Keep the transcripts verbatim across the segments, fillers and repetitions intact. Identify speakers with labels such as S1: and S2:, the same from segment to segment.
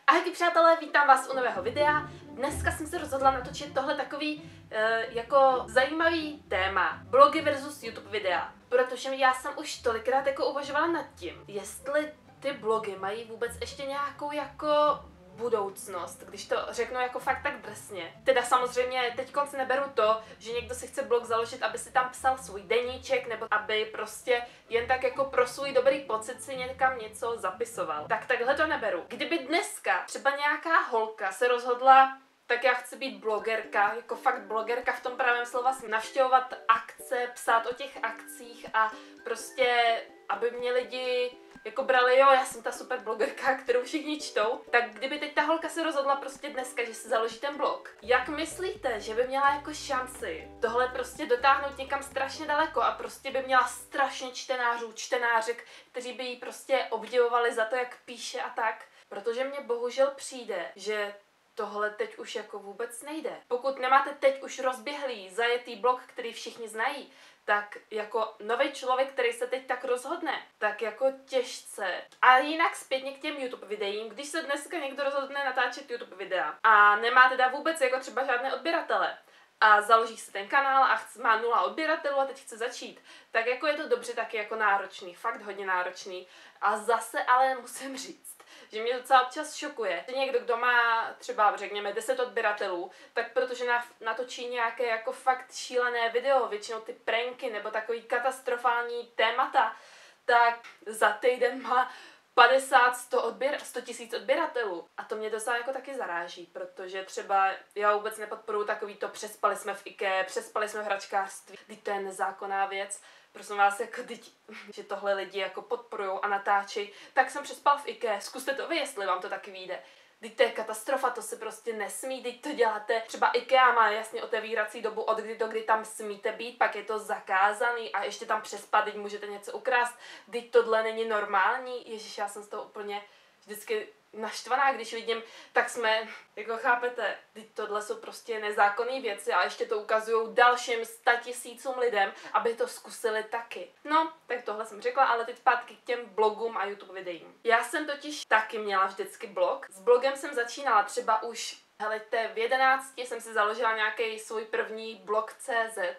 S1: Ahojky přátelé, vítám vás u nového videa. Dneska jsem se rozhodla natočit tohle takový e, jako zajímavý téma. Blogy versus YouTube videa. Protože já jsem už tolikrát jako uvažovala nad tím, jestli ty blogy mají vůbec ještě nějakou jako budoucnost, když to řeknu jako fakt tak drsně. Teda samozřejmě teď konc neberu to, že někdo si chce blog založit, aby si tam psal svůj deníček, nebo aby prostě jen tak jako pro svůj dobrý pocit si někam něco zapisoval. Tak takhle to neberu. Kdyby dneska třeba nějaká holka se rozhodla, tak já chci být blogerka, jako fakt blogerka v tom pravém slova, navštěvovat akce, psát o těch akcích a prostě, aby mě lidi jako brali, jo, já jsem ta super blogerka, kterou všichni čtou, tak kdyby teď ta holka se rozhodla prostě dneska, že si založí ten blog, jak myslíte, že by měla jako šanci tohle prostě dotáhnout někam strašně daleko a prostě by měla strašně čtenářů, čtenářek, kteří by jí prostě obdivovali za to, jak píše a tak? Protože mně bohužel přijde, že tohle teď už jako vůbec nejde. Pokud nemáte teď už rozběhlý, zajetý blog, který všichni znají, tak jako nový člověk, který se teď tak rozhodne, tak jako těžce. A jinak zpětně k těm YouTube videím, když se dneska někdo rozhodne natáčet YouTube videa a nemá teda vůbec jako třeba žádné odběratele a založí si ten kanál a chce, má nula odběratelů a teď chce začít, tak jako je to dobře taky jako náročný, fakt hodně náročný. A zase ale musím říct, že mě docela občas šokuje, že někdo, kdo má třeba, řekněme, deset odběratelů, tak protože natočí nějaké jako fakt šílené video, většinou ty pranky nebo takový katastrofální témata, tak za týden má padesát, sto, odběr, sto tisíc odběratelů. A to mě docela jako taky zaráží, protože třeba já vůbec nepodporuji takový to přespali jsme v IKEA, přespali jsme v hračkářství, teď to je nezákonná věc. Prosím vás, jako teď, že tohle lidi jako podporujou a natáčí, tak jsem přespal v IKEA, zkuste to vy, jestli vám to taky vyjde. Teď to je katastrofa, to se prostě nesmí, teď to děláte. Třeba IKEA má jasně otevírací dobu od kdy do kdy tam smíte být, pak je to zakázaný a ještě tam přespat, teď můžete něco ukrást. Teď tohle není normální, ježiš, já jsem z toho úplně vždycky naštvaná, když vidím, tak jsme, jako chápete, teď tohle jsou prostě nezákonné věci a ještě to ukazují dalším statisícům lidem, aby to zkusili taky. No, tak tohle jsem řekla, ale teď zpátky k těm blogům a YouTube videím. Já jsem totiž taky měla vždycky blog. S blogem jsem začínala třeba už, helejte, v jedenácti jsem si založila nějaký svůj první blog tečka cé zet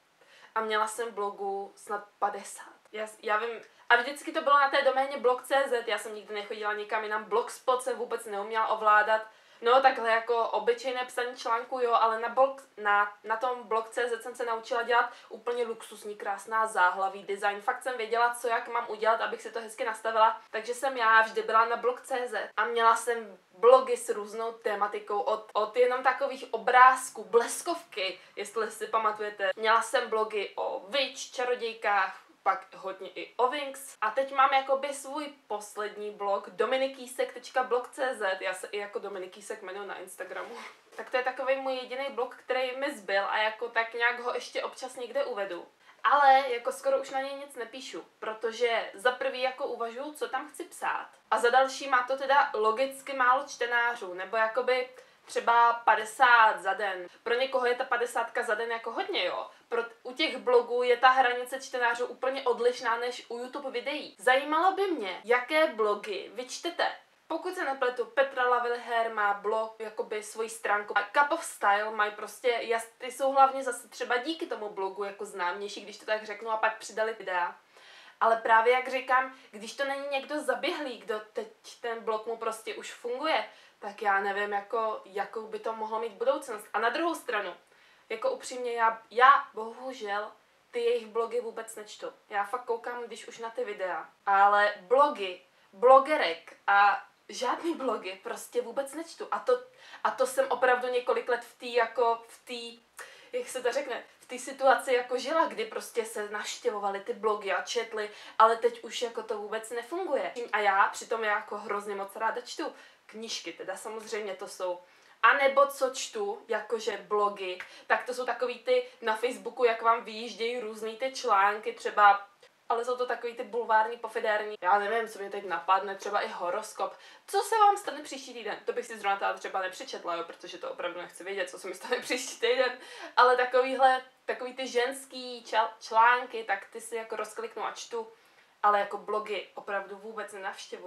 S1: a měla jsem blogu snad padesát. Já, já vím, a vždycky to bylo na té doméně blog tečka cé zet, já jsem nikdy nechodila nikam jinam, Blogspot jsem vůbec neuměla ovládat. No takhle jako obyčejné psaní článku, jo, ale na, blog, na, na tom blog tečka cé zet jsem se naučila dělat úplně luxusní, krásná záhlaví, design. Fakt jsem věděla, co jak mám udělat, abych si to hezky nastavila. Takže jsem já vždy byla na blog tečka cé zet a měla jsem blogy s různou tématikou, od, od jenom takových obrázků, bleskovky, jestli si pamatujete. Měla jsem blogy o witch, čarodějkách, pak hodně i o Wings. A teď mám jakoby svůj poslední blog dominikísek tečka blog tečka cé zet. Já se i jako Dominikísek jmenuji na Instagramu. Tak to je takový můj jediný blog, který mi zbyl a jako tak nějak ho ještě občas někde uvedu. Ale jako skoro už na něj nic nepíšu, protože za prvý jako uvažuju, co tam chci psát. A za další má to teda logicky málo čtenářů, nebo jakoby třeba padesát za den. Pro někoho je ta padesátka za den jako hodně, jo. Pro, u těch blogů je ta hranice čtenářů úplně odlišná než u YouTube videí. Zajímalo by mě, jaké blogy vy čtete. Pokud se nepletu, Petra Lavilher má blog, jakoby svoji stránku. A Cup of Style mají prostě, jas, ty jsou hlavně zase třeba díky tomu blogu jako známější, když to tak řeknu, a pak přidali videa. Ale právě jak říkám, když to není někdo zaběhlý, kdo teď ten blog mu prostě už funguje, tak já nevím, jako, jakou by to mohlo mít budoucnost. A na druhou stranu, jako upřímně, já, já bohužel ty jejich blogy vůbec nečtu. Já fakt koukám, když už na ty videa. Ale blogy, blogerek a žádný blogy prostě vůbec nečtu. A to, a to jsem opravdu několik let v té, jako v té, jak se to řekne, v té situaci jako žila, kdy prostě se navštěvovaly ty blogy a četly, ale teď už jako to vůbec nefunguje. A já přitom já jako hrozně moc ráda čtu knížky, teda samozřejmě to jsou. A nebo co čtu, jakože blogy, tak to jsou takový ty na Facebooku, jak vám vyjíždějí různý ty články, třeba, ale jsou to takový ty bulvární, pofidérní. Já nevím, co mě teď napadne, třeba i horoskop. Co se vám stane příští týden? To bych si zrovna třeba nepřečetla, jo, protože to opravdu nechci vědět, co se mi stane příští týden. Ale takovýhle, takový ty ženský čl- články, tak ty si jako rozkliknu a čtu. Ale jako blogy opravdu vůbec nenavštěvuju.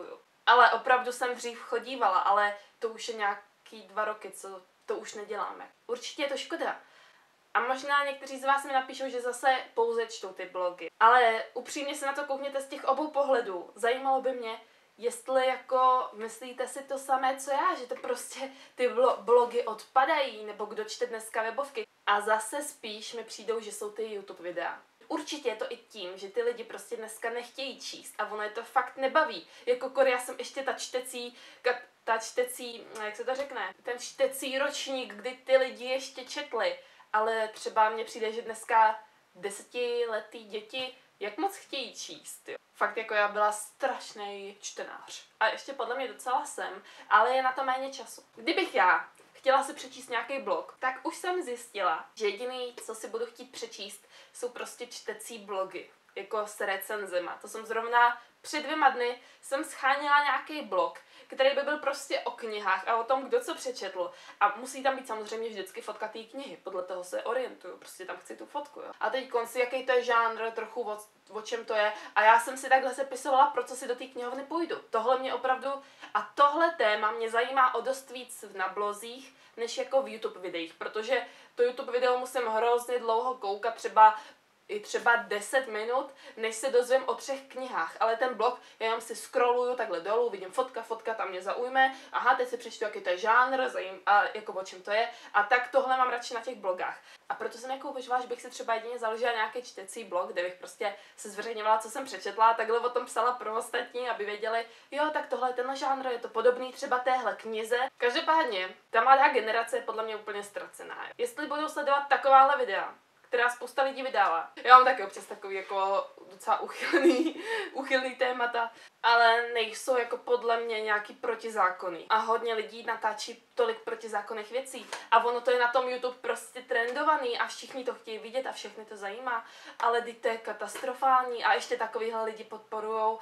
S1: Ale opravdu jsem dřív chodívala, ale to už je nějaký dva roky, co to už neděláme. Určitě je to škoda. A možná někteří z vás mi napíšou, že zase pouze čtou ty blogy. Ale upřímně se na to koukněte z těch obou pohledů. Zajímalo by mě, jestli jako myslíte si to samé, co já, že to prostě ty blogy odpadají, nebo kdo čte dneska webovky. A zase spíš mi přijdou, že jsou ty YouTube videa. Určitě je to i tím, že ty lidi prostě dneska nechtějí číst a ono je to fakt nebaví. Jako kor, já jsem ještě ta čtecí, ta čtecí, jak se to řekne, ten čtecí ročník, kdy ty lidi ještě četli. Ale třeba mně přijde, že dneska desetiletí děti jak moc chtějí číst, jo. Fakt jako já byla strašný čtenář. A ještě podle mě docela jsem, ale je na to méně času. Kdybych já chtěla si přečíst nějaký blog, tak už jsem zjistila, že jediný, co si budu chtít přečíst, jsou prostě čtecí blogy, jako s recenzema. To jsem zrovna před dvěma dny jsem schánila nějaký blog, který by byl prostě o knihách a o tom, kdo co přečetl. A musí tam být samozřejmě vždycky fotka té knihy, podle toho se orientuju, prostě tam chci tu fotku, jo. A teď konci, jaký to je žánr, trochu o, o čem to je. A já jsem si takhle sepisovala, pro co si do té knihovny půjdu. Tohle mě opravdu, a tohle téma mě zajímá o dost víc na blozích, než jako v YouTube videích, protože to YouTube video musím hrozně dlouho koukat, třeba i třeba deset minut, než se dozvím o třech knihách, ale ten blog, já jenom si scrolluju takhle dolů, vidím fotka, fotka tam mě zaujme, aha, teď si přečtu, jaký to je žánr, zajím, a jako o čem to je, a tak tohle mám radši na těch blogách. A proto jsem jako uvažovala, že bych si třeba jedině založila nějaký čtecí blog, kde bych prostě se zveřejňovala, co jsem přečetla, a takhle o tom psala pro ostatní, aby věděli, jo, tak tohle je tenhle žánr, je to podobný třeba téhle knize. Každopádně, ta mladá generace je podle mě úplně ztracená. Jestli budou sledovat takováhle videa, která spousta lidí vydává. Já mám taky občas takový jako docela uchylný, uchylný témata, ale nejsou jako podle mě nějaký protizákonný. A hodně lidí natáčí tolik protizákonných věcí. A ono to je na tom YouTube prostě trendovaný a všichni to chtějí vidět a všechny to zajímá. Ale teď to je katastrofální a ještě takovýhle lidi podporujou,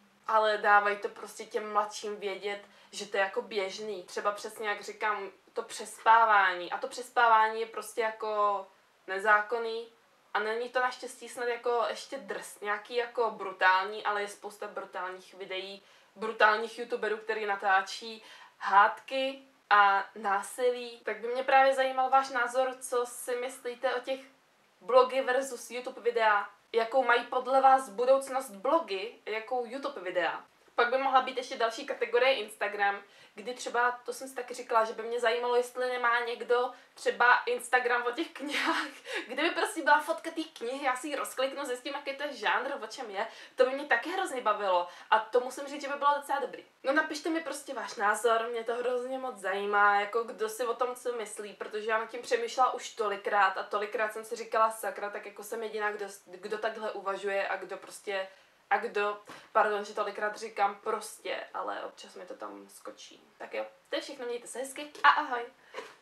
S1: ale dávají to prostě těm mladším vědět, že to je jako běžný. Třeba přesně jak říkám, to přespávání. A to přespávání je prostě jako nezákonný a není to naštěstí snad jako ještě drs, nějaký jako brutální, ale je spousta brutálních videí, brutálních youtuberů, který natáčí hádky a násilí. Tak by mě právě zajímal váš názor, co si myslíte o těch blogy versus YouTube videa, jakou mají podle vás budoucnost blogy, jakou YouTube videa. Pak by mohla být ještě další kategorie Instagram, kdy třeba, to jsem si taky říkala, že by mě zajímalo, jestli nemá někdo třeba Instagram o těch knihách, kdyby prostě byla fotka té knihy, já si ji rozkliknu, zjistím, jaký to je žánr, o čem je, to by mě taky hrozně bavilo a to musím říct, že by bylo docela dobrý. No napište mi prostě váš názor, mě to hrozně moc zajímá, jako kdo si o tom co myslí, protože já nad tím přemýšlela už tolikrát a tolikrát jsem si říkala sakra, tak jako jsem jediná, kdo, kdo takhle uvažuje a kdo prostě A kdo, pardon, že tolikrát říkám prostě, ale občas mi to tam skočí. Tak jo, to je všechno, mějte se hezky a ahoj!